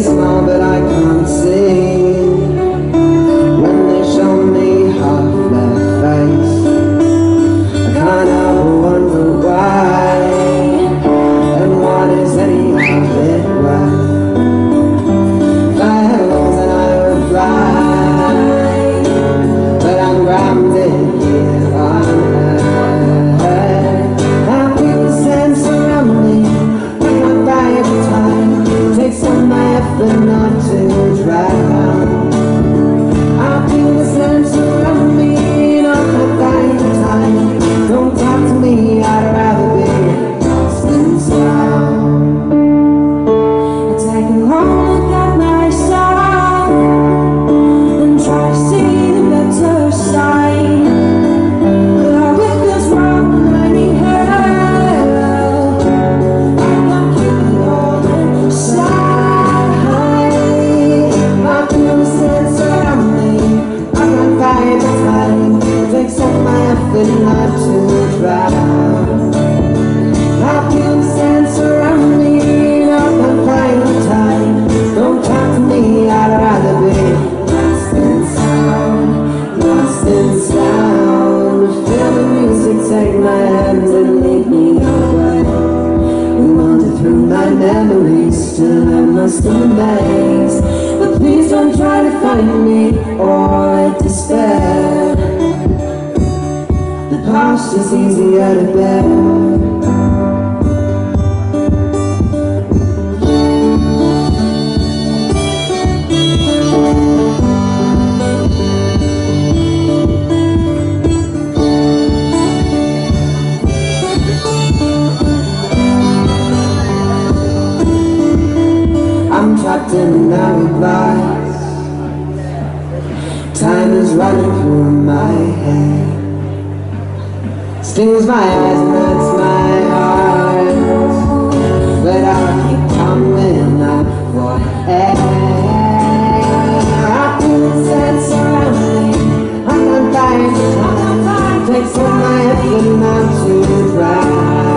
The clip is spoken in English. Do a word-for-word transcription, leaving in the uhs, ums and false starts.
smile, but I can't see when they show me half their face. I can't help but wonder why, and what is any of it worth? If I had wings then I would fly, but I'm grounded here on earth. How people stand around me, I can't buy every time. Takes all my effort not to drag down. How people stand around me, and I can't buy every time. Don't talk to me, I'd rather be lost in sound. I take a long look at myself and try to see the better side. But I wish this wrong and I need help. I can't keep it all inside. My feelings dance around me, I can't fight the time. It takes all my effort not to drown. My feelings dance around me, and I can't find the time. Don't talk to me, I'd rather be lost in sound, lost in sound. Feel the music take my hand and lead me away. We wander through my memories, still I must amaze. But please don't try to find me or despair. The past is easier to bear. I'm trapped in an hourglass. Time is running through my head. Stings my eyes and hurts my heart, but I'll keep coming up for air. I feel the sense around me, I can't find the time. Takes all my effort not to drown.